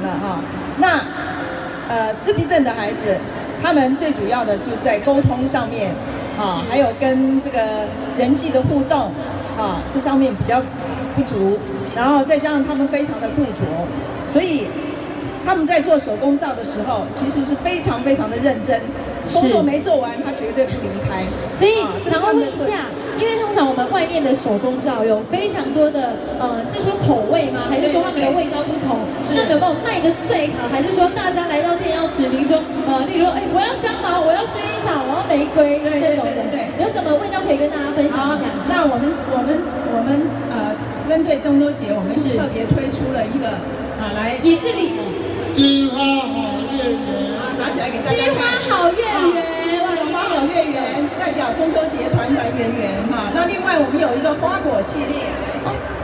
了哈。那自闭症的孩子，他们最主要的就是在沟通上面啊，还有跟这个人际的互动啊，这上面比较不足，然后再加上他们非常的固着，所以他们在做手工皂的时候，其实是非常非常的认真，工作没做完，他绝对不离开。 所以想要问一下，因为通常我们外面的手工皂有非常多的是说口味吗？还是说他们的味道不同？那有没有卖的最好？还是说大家来到店要指明说例如我要香茅，我要薰衣草，我要玫瑰这种的，有什么味道可以跟大家分享一下？ 那我们针对中秋节，我们是特别推出了一个来也是金花好月圆拿起来给大家看。 金花好月圆，哇，里面有月圆代表中秋节团团圆圆哈。那另外我们有一个花果系列。